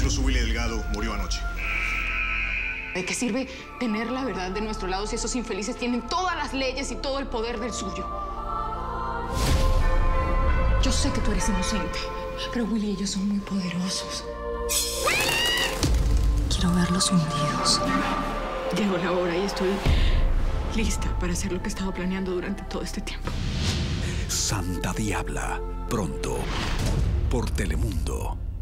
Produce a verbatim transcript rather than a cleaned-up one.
recluso Willy Delgado murió anoche. ¿De qué sirve tener la verdad de nuestro lado si esos infelices tienen todas las leyes y todo el poder del suyo? Yo sé que tú eres inocente, pero Willy y ellos son muy poderosos. Quiero verlos hundidos. Llegó la hora y estoy lista para hacer lo que he estado planeando durante todo este tiempo. Santa Diabla, pronto, por Telemundo.